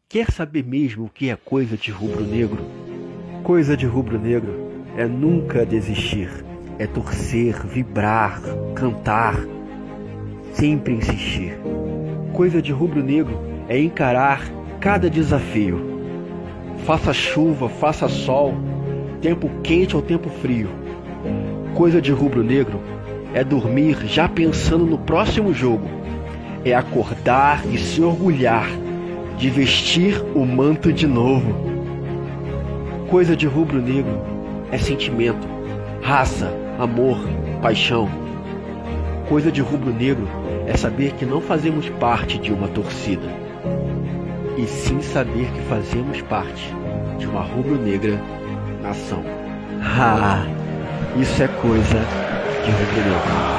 Quer saber mesmo o que é coisa de rubro-negro? Coisa de rubro-negro é nunca desistir, é torcer, vibrar, cantar, sempre insistir. Coisa de rubro-negro é encarar cada desafio. Faça chuva, faça sol, tempo quente ou tempo frio. Coisa de rubro-negro é dormir já pensando no próximo jogo. É acordar e se orgulhar de vestir o manto de novo. Coisa de rubro-negro é sentimento, raça, amor, paixão. Coisa de rubro-negro é saber que não fazemos parte de uma torcida, e sim saber que fazemos parte de uma rubro-negra nação. Ah, isso é coisa de rubro-negro.